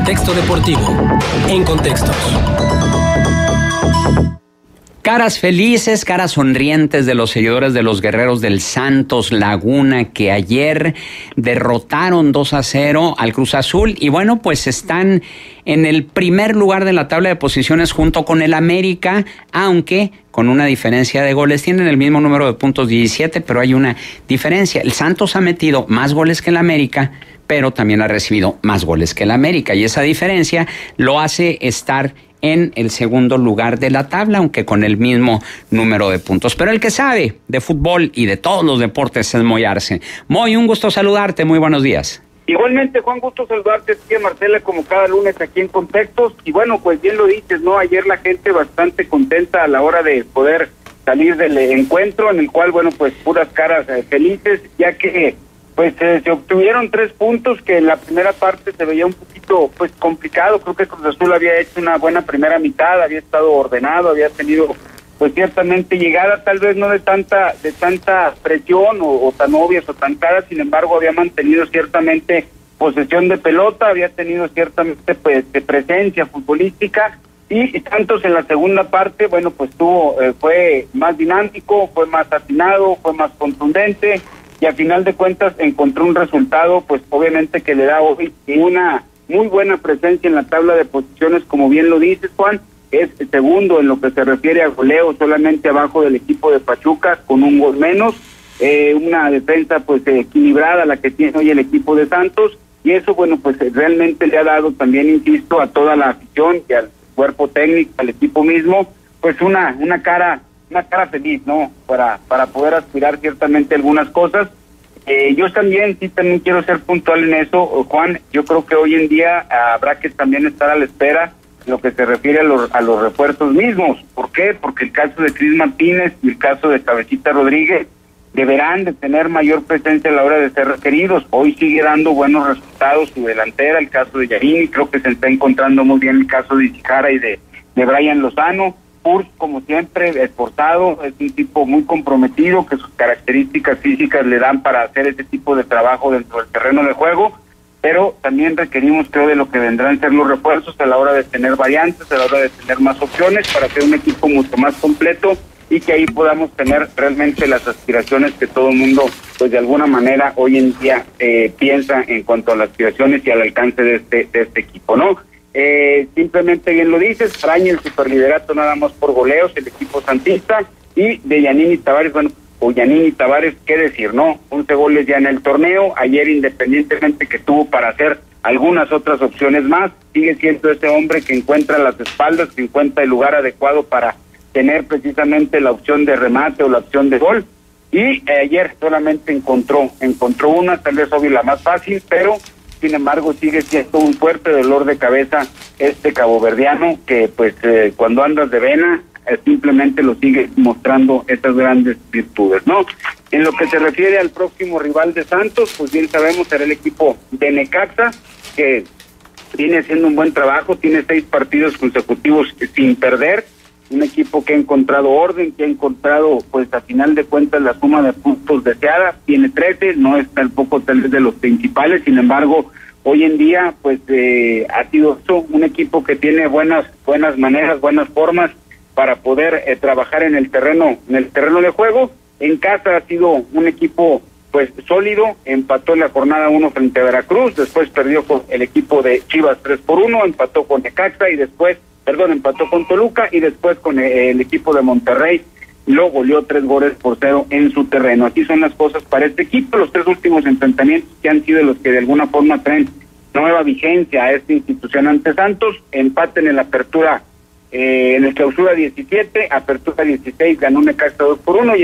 Contexto Deportivo. En Contextos. Caras felices, caras sonrientes de los seguidores de los Guerreros del Santos Laguna, que ayer derrotaron 2-0 al Cruz Azul y bueno, pues están en el primer lugar de la tabla de posiciones junto con el América, aunque con una diferencia de goles. Tienen el mismo número de puntos, 17, pero hay una diferencia. El Santos ha metido más goles que el América, pero también ha recibido más goles que el América, y esa diferencia lo hace estar en el segundo lugar de la tabla, aunque con el mismo número de puntos. Pero el que sabe de fútbol y de todos los deportes es Moy Arce. Moy, un gusto saludarte, muy buenos días. Igualmente, Juan, gusto saludarte, tía Marcela, como cada lunes aquí en Contextos. Y bueno, pues bien lo dices, ¿no? Ayer la gente bastante contenta a la hora de poder salir del encuentro, en el cual, bueno, pues puras caras felices, ya que pues se obtuvieron 3 puntos que en la primera parte se veía un poquito pues complicado. Creo que Cruz Azul había hecho una buena primera mitad, había estado ordenado, había tenido pues ciertamente llegada, tal vez no de tanta presión o tan obvias o tan claras, sin embargo había mantenido ciertamente posesión de pelota, había tenido ciertamente pues de presencia futbolística, y Santos en la segunda parte, bueno, pues fue más dinámico, fue más atinado, fue más contundente, y a final de cuentas encontró un resultado pues obviamente que le da hoy una muy buena presencia en la tabla de posiciones, como bien lo dices, Juan. Es segundo en lo que se refiere a goleo, solamente abajo del equipo de Pachuca, con un gol menos, una defensa pues equilibrada la que tiene hoy el equipo de Santos, y eso bueno pues realmente le ha dado también, insisto, a toda la afición y al cuerpo técnico, al equipo mismo, pues una cara feliz, ¿no? Para poder aspirar ciertamente algunas cosas. Yo también quiero ser puntual en eso, Juan. Yo creo que hoy en día habrá que también estar a la espera en lo que se refiere a los refuerzos mismos. ¿Por qué? Porque el caso de Cris Martínez y el caso de Cabecita Rodríguez deberán de tener mayor presencia a la hora de ser requeridos. Hoy sigue dando buenos resultados su delantera, el caso de Yarini, creo que se está encontrando muy bien el caso de Isijara y de Brian Lozano. Purs, como siempre, esforzado, es un tipo muy comprometido, que sus características físicas le dan para hacer ese tipo de trabajo dentro del terreno de juego, pero también requerimos, creo, de lo que vendrán a ser los refuerzos a la hora de tener variantes, a la hora de tener más opciones, para hacer un equipo mucho más completo y que ahí podamos tener realmente las aspiraciones que todo el mundo, pues de alguna manera, hoy en día piensa en cuanto a las aspiraciones y al alcance de este equipo, ¿no? Simplemente bien lo dices, araña el superliderato nada más por goleos el equipo santista, y de Yanini Tavares, bueno, o Yanini Tavares, qué decir, ¿no? 11 goles ya en el torneo, ayer independientemente que tuvo para hacer algunas otras opciones más, sigue siendo ese hombre que encuentra las espaldas, que encuentra el lugar adecuado para tener precisamente la opción de remate o la opción de gol, y ayer solamente encontró una, tal vez obvio la más fácil, pero sin embargo sigue siendo un fuerte dolor de cabeza este caboverdiano, que pues cuando andas de vena simplemente lo sigue mostrando estas grandes virtudes, ¿no? En lo que se refiere al próximo rival de Santos, pues bien sabemos, será el equipo de Necaxa, que viene haciendo un buen trabajo, tiene 6 partidos consecutivos sin perder, un equipo que ha encontrado orden, que ha encontrado pues a final de cuentas la suma de puntos deseada, tiene 13, no es tampoco tal vez de los principales, sin embargo hoy en día pues ha sido un equipo que tiene buenas maneras, buenas formas para poder trabajar en el terreno de juego. En casa ha sido un equipo pues sólido, empató en la jornada 1 frente a Veracruz, después perdió con el equipo de Chivas 3-1, empató con Necaxa y después empató con Toluca, y después con el equipo de Monterrey lo goleó 3-0 en su terreno. Así son las cosas para este equipo. Los 3 últimos enfrentamientos que han sido los que de alguna forma traen nueva vigencia a esta institución ante Santos, empate en el apertura, en el clausura 17, apertura 16 ganó Necaxa 2-1, y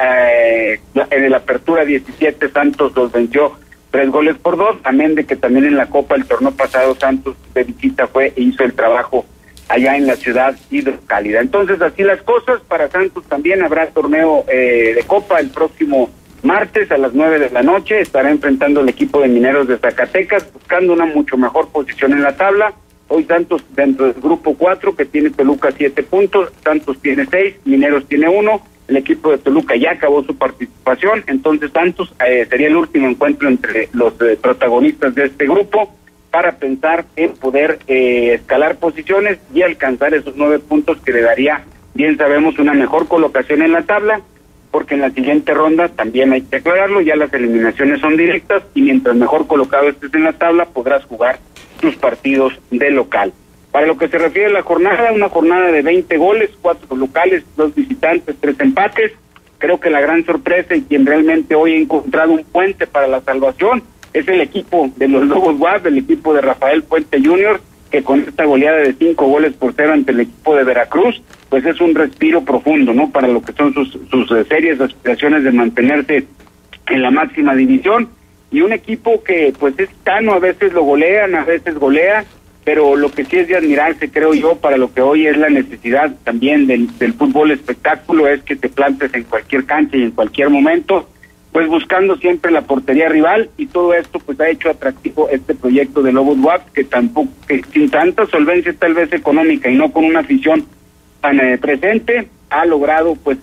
en el apertura 17 Santos los venció 3-2, también de que también en la Copa el torneo pasado Santos de visita fue e hizo el trabajo allá en la ciudad hidrocálida. Entonces así las cosas, para Santos también habrá torneo de Copa el próximo martes a las 9 de la noche, estará enfrentando al equipo de Mineros de Zacatecas, buscando una mucho mejor posición en la tabla. Hoy Santos dentro del grupo 4, que tiene Toluca 7 puntos, Santos tiene 6, Mineros tiene 1, el equipo de Toluca ya acabó su participación, entonces Santos sería el último encuentro entre los protagonistas de este grupo para pensar en poder escalar posiciones y alcanzar esos 9 puntos que le daría, bien sabemos, una mejor colocación en la tabla, porque en la siguiente ronda, también hay que aclararlo, ya las eliminaciones son directas y mientras mejor colocado estés en la tabla podrás jugar tus partidos de local. Para lo que se refiere a la jornada, una jornada de 20 goles, 4 locales, 2 visitantes, 3 empates. Creo que la gran sorpresa y quien realmente hoy ha encontrado un puente para la salvación es el equipo de los Lobos WAP, el equipo de Rafael Puente Jr., que con esta goleada de 5-0 ante el equipo de Veracruz, pues es un respiro profundo, ¿no? Para lo que son sus serias aspiraciones de mantenerse en la máxima división, y un equipo que pues es sano, a veces lo golean, a veces golea, pero lo que sí es de admirarse, creo yo, para lo que hoy es la necesidad también del fútbol espectáculo, es que te plantes en cualquier cancha y en cualquier momento, pues buscando siempre la portería rival, y todo esto pues ha hecho atractivo este proyecto de Lobos WAP, que tampoco, que sin tanta solvencia tal vez económica y no con una afición tan presente, ha logrado pues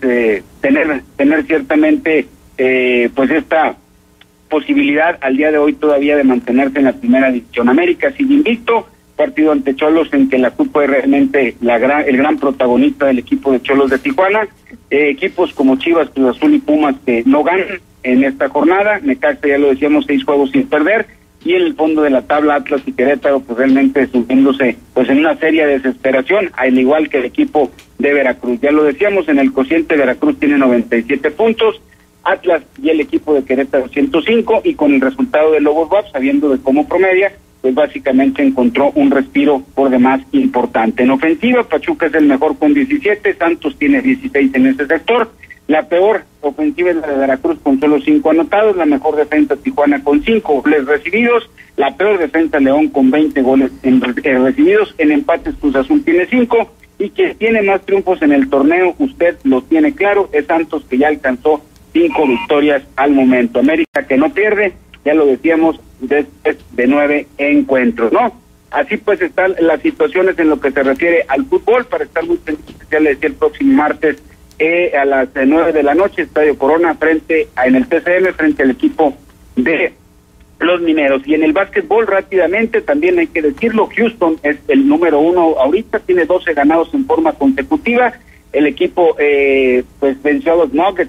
tener ciertamente pues esta posibilidad al día de hoy todavía de mantenerse en la primera división. América sigue invicto, partido ante Cholos en que la CUP es realmente el gran protagonista del equipo de Cholos de Tijuana. Equipos como Chivas, Cruz Azul y Pumas que no ganan en esta jornada. Necaxa, ya lo decíamos, 6 juegos sin perder, y en el fondo de la tabla Atlas y Querétaro pues realmente subiéndose pues en una seria desesperación, al igual que el equipo de Veracruz. Ya lo decíamos, en el cociente Veracruz tiene 97 puntos, Atlas y el equipo de Querétaro 105, y con el resultado de Lobos WAP, sabiendo de cómo promedia, pues básicamente encontró un respiro por demás importante. En ofensiva, Pachuca es el mejor con 17, Santos tiene 16 en ese sector, la peor ofensiva es la de Veracruz con solo 5 anotados, la mejor defensa Tijuana con 5 goles recibidos, la peor defensa León con 20 goles recibidos, en empates Cruz Azul tiene 5, y quien tiene más triunfos en el torneo, usted lo tiene claro, es Santos, que ya alcanzó 5 victorias al momento. América, que no pierde, ya lo decíamos, después de 9 encuentros, ¿no? Así pues están las situaciones en lo que se refiere al fútbol. Para estar muy pendientes, ya le decía, el próximo martes a las 9 de la noche, Estadio Corona en el TCM, frente al equipo de los Mineros. Y en el básquetbol, rápidamente, también hay que decirlo, Houston es el número 1 ahorita, tiene 12 ganados en forma consecutiva. El equipo pues venció a los Nuggets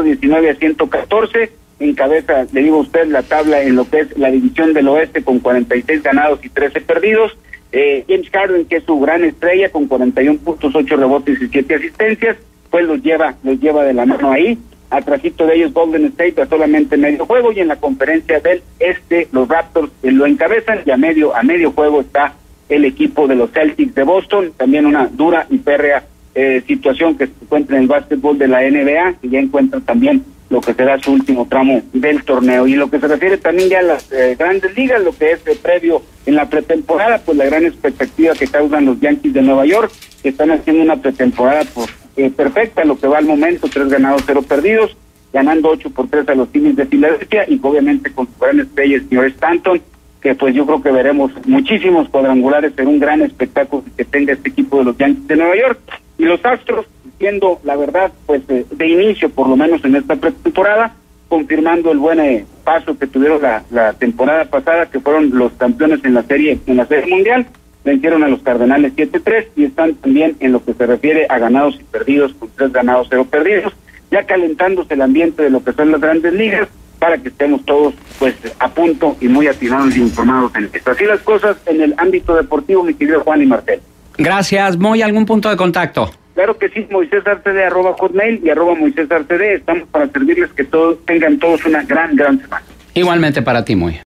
119-114, encabeza, le digo a usted, la tabla en lo que es la división del oeste con 46 ganados y 13 perdidos. James Harden, que es su gran estrella, con 41 puntos, 8 rebotes y 7 asistencias, pues los lleva de la mano ahí. Atrasito de ellos Golden State a solamente medio juego, y en la conferencia del este los Raptors lo encabezan, y a medio juego está el equipo de los Celtics de Boston. También una dura y férrea situación que se encuentra en el básquetbol de la NBA, y ya encuentra también lo que será su último tramo del torneo. Y lo que se refiere también ya a las grandes ligas, lo que es previo en la pretemporada, pues la gran expectativa que causan los Yankees de Nueva York, que están haciendo una pretemporada perfecta, lo que va al momento, 3 ganados, 0 perdidos, ganando 8-3 a los Phillies de Filadelfia, y obviamente con su gran estrella, el señor Stanton, que pues yo creo que veremos muchísimos cuadrangulares en un gran espectáculo que tenga este equipo de los Yankees de Nueva York. Y los Astros, siendo la verdad, pues de inicio, por lo menos en esta pretemporada, confirmando el buen paso que tuvieron la temporada pasada, que fueron los campeones en la serie mundial, vencieron a los Cardenales 7-3, y están también en lo que se refiere a ganados y perdidos, con 3 ganados, 0 perdidos, ya calentándose el ambiente de lo que son las grandes ligas, para que estemos todos pues a punto y muy atinados y informados en esto. Así las cosas en el ámbito deportivo, mi querido Juan y Marcel. Gracias, Moy. ¿Algún punto de contacto? Claro que sí, Moisés Arcede, @hotmail y @Moisés Arcede. Estamos para servirles, que todos tengan todos una gran semana. Igualmente para ti, Moy.